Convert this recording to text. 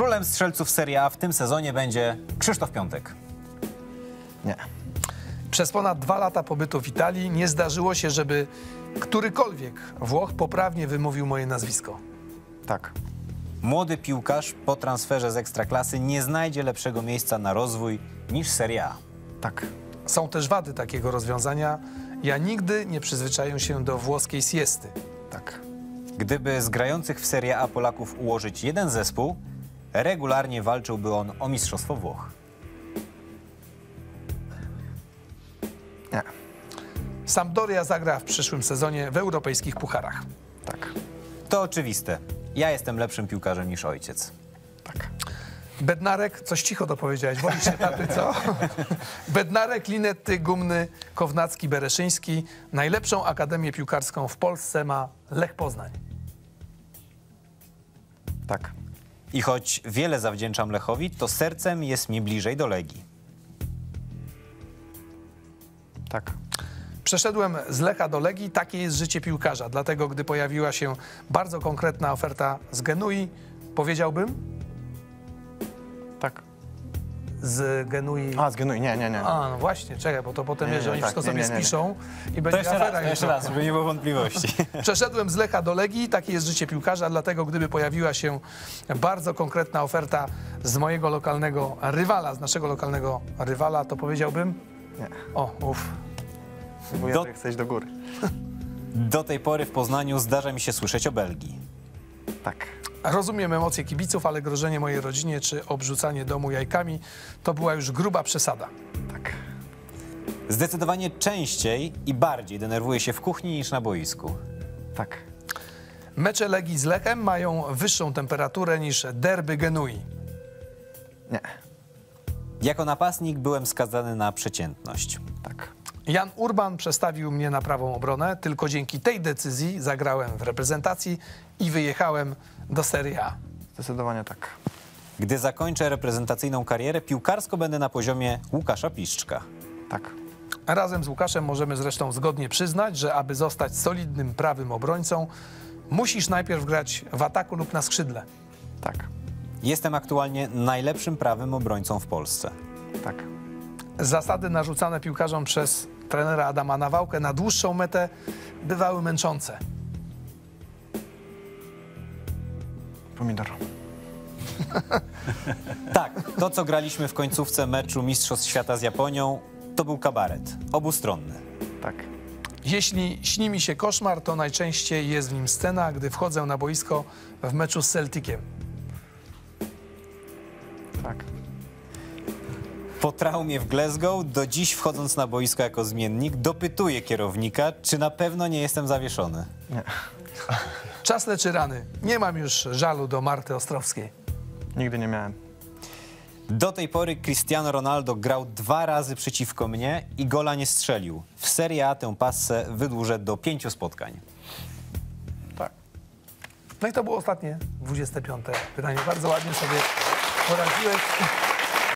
królem strzelców Serie A w tym sezonie będzie Krzysztof Piątek. Nie. Przez ponad 2 lata pobytu w Italii nie zdarzyło się, żeby którykolwiek Włoch poprawnie wymówił moje nazwisko. Tak. Młody piłkarz po transferze z Ekstraklasy nie znajdzie lepszego miejsca na rozwój niż Serie A. Tak. Są też wady takiego rozwiązania. Ja nigdy nie przyzwyczaję się do włoskiej siesty. Tak. Gdyby z grających w Serie A Polaków ułożyć jeden zespół, regularnie walczyłby on o Mistrzostwo Włoch. Nie. Sampdoria zagra w przyszłym sezonie w europejskich pucharach. Tak. To oczywiste. Ja jestem lepszym piłkarzem niż ojciec. Tak. Bednarek, coś cicho to powiedziałeś, wolisz się taty, co? Bednarek, Linetty, Gumny, Kownacki, Bereszyński. Najlepszą akademię piłkarską w Polsce ma Lech Poznań. Tak. I choć wiele zawdzięczam Lechowi, to sercem jest mi bliżej do Legii. Tak. Przeszedłem z Lecha do Legii, takie jest życie piłkarza. Dlatego, gdy pojawiła się bardzo konkretna oferta z Genui, powiedziałbym Tak. z Genui... A, z Genui. Nie. A, no właśnie, czekaj, bo to potem wiesz, że oni wszystko sobie spiszą i To będzie jeszcze afera. raz, żeby nie było wątpliwości. Przeszedłem z Lecha do Legii, takie jest życie piłkarza, dlatego gdyby pojawiła się bardzo konkretna oferta z mojego lokalnego rywala, z naszego lokalnego rywala, to powiedziałbym... Nie. O, uff. Bo ja chcę iść do góry. Do tej pory w Poznaniu zdarza mi się słyszeć o Belgii. Tak. Rozumiem emocje kibiców, ale grożenie mojej rodzinie czy obrzucanie domu jajkami to była już gruba przesada. Tak. Zdecydowanie częściej i bardziej denerwuję się w kuchni niż na boisku. Tak. Mecze Legii z Lechem mają wyższą temperaturę niż derby Genui. Nie. Jako napastnik byłem skazany na przeciętność. Tak. Jan Urban przestawił mnie na prawą obronę, tylko dzięki tej decyzji zagrałem w reprezentacji i wyjechałem do Serie A. Zdecydowanie tak. Gdy zakończę reprezentacyjną karierę, piłkarsko będę na poziomie Łukasza Piszczka. Tak. Razem z Łukaszem możemy zresztą zgodnie przyznać, że aby zostać solidnym prawym obrońcą, musisz najpierw grać w ataku lub na skrzydle. Tak. Jestem aktualnie najlepszym prawym obrońcą w Polsce. Tak. Zasady narzucane piłkarzom przez trenera Adama Nawałkę na dłuższą metę bywały męczące. Pomidor. Tak, to co graliśmy w końcówce meczu Mistrzostw Świata z Japonią, to był kabaret, obustronny. Tak. Jeśli śni mi się koszmar, to najczęściej jest w nim scena, gdy wchodzę na boisko w meczu z Celticiem. Tak. Po traumie w Glasgow, do dziś wchodząc na boisko jako zmiennik, dopytuję kierownika, czy na pewno nie jestem zawieszony. Nie. Czas leczy rany. Nie mam już żalu do Marty Ostrowskiej. Nigdy nie miałem. Do tej pory Cristiano Ronaldo grał 2 razy przeciwko mnie i gola nie strzelił. W Serie A tę passę wydłużę do 5 spotkań. Tak. No i to było ostatnie, 25. pytanie. Bardzo ładnie sobie poradziłeś.